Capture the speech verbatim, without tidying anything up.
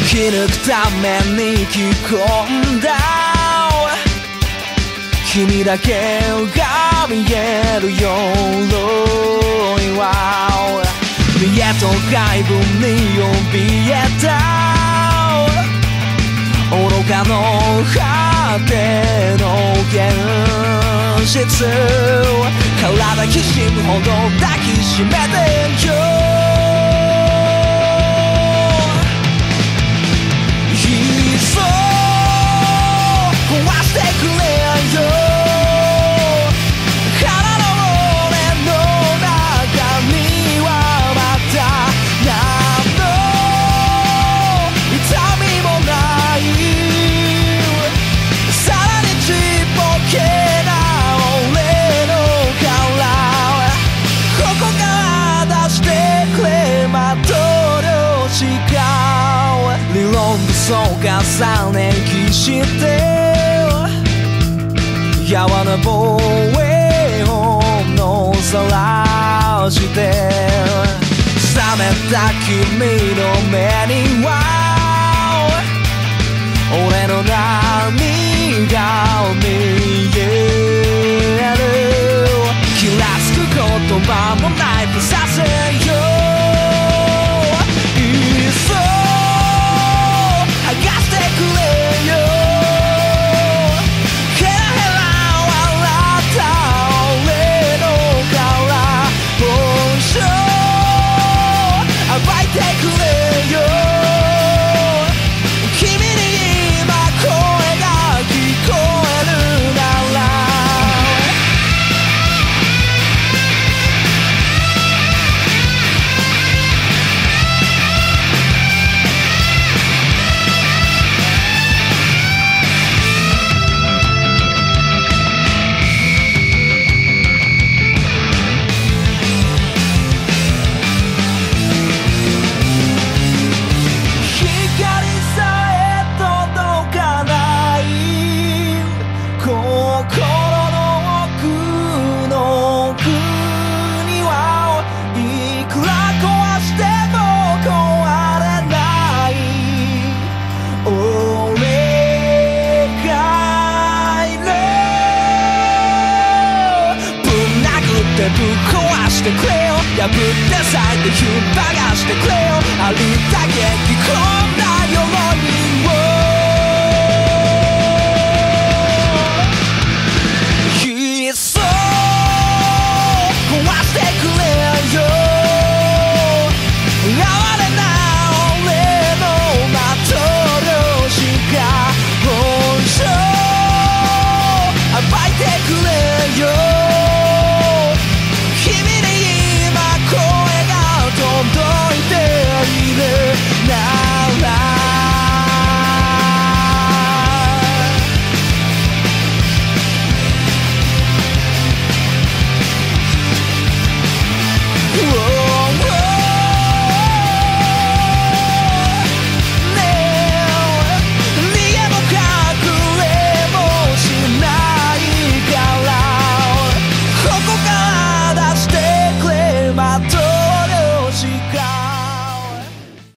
生き抜くために着込んだ君だけが見える鎧は見えと外部に怯えた愚かの果ての現実体きしむほど抱きしめてよいっそ壊してくれよ理論武装重ね着してやわな防衛本能さらして冷めた君の目には俺の涙を見える気らつく言葉もナイフさせよいっそ剥がしてくれよヘラヘラ笑った俺の殻本性暴いてくれよ君に今声が聞こえるならぶっ壊してくれよ破って裂いて引っ張がしてくれよありったけ聞こえ